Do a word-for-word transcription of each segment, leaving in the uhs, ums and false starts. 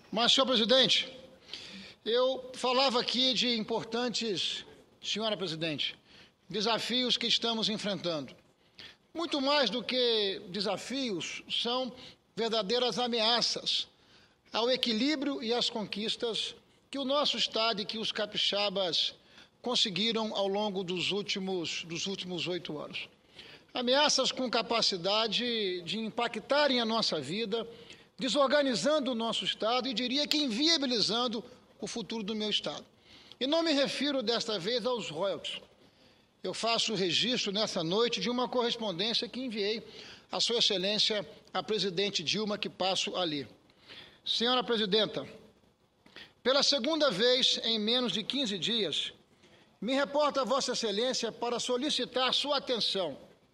Mas, senhor presidente, eu falava aqui de importantes, senhora presidente, desafios que estamos enfrentando. Muito mais do que desafios, são verdadeiras ameaças ao equilíbrio e às conquistas que o nosso Estado e que os capixabas conseguiram ao longo dos últimos, dos últimos oito anos. Ameaças com capacidade de impactarem a nossa vida, desorganizando o nosso Estado e, diria que, inviabilizando o futuro do meu Estado. E não me refiro desta vez aos royalties. Eu faço registro nessa noite de uma correspondência que enviei à Sua Excelência, a presidente Dilma, que passo ali. Senhora Presidenta, pela segunda vez em menos de quinze dias, me reporto a Vossa Excelência para solicitar sua atenção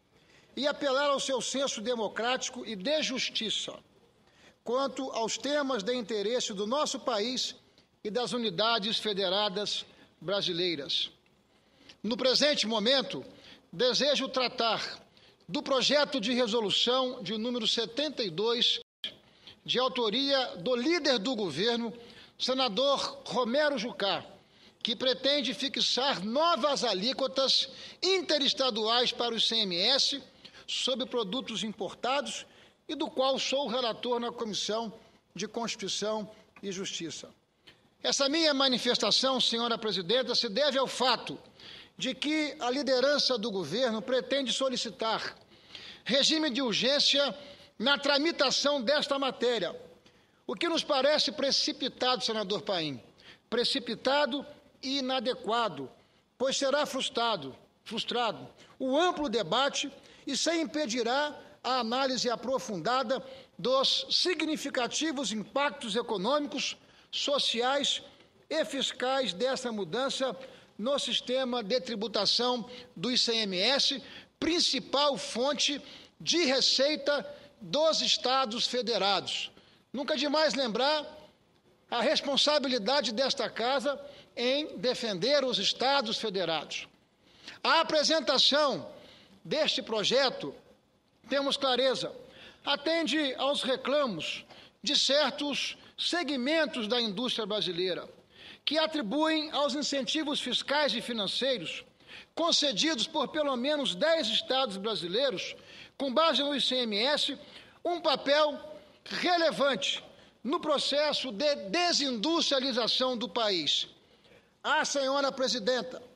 e apelar ao seu senso democrático e de justiça quanto aos temas de interesse do nosso país e das unidades federadas brasileiras. No presente momento, desejo tratar do projeto de resolução de número setenta e dois, de autoria do líder do governo, senador Romero Jucá, que pretende fixar novas alíquotas interestaduais para o I C M S sobre produtos importados e do qual sou o relator na Comissão de Constituição e Justiça. Essa minha manifestação, senhora presidenta, se deve ao fato de que a liderança do governo pretende solicitar regime de urgência na tramitação desta matéria, o que nos parece precipitado, senador Paim, precipitado e inadequado, pois será frustrado, frustrado o amplo debate e se impedirá a análise aprofundada dos significativos impactos econômicos, sociais e fiscais dessa mudança no sistema de tributação do I C M S, principal fonte de receita dos Estados federados. Nunca é demais lembrar a responsabilidade desta Casa em defender os Estados federados. A apresentação deste projeto, temos clareza, atende aos reclamos de certos segmentos da indústria brasileira, que atribuem aos incentivos fiscais e financeiros concedidos por pelo menos dez estados brasileiros, com base no I C M S, um papel relevante no processo de desindustrialização do país. Ah, senhora presidenta,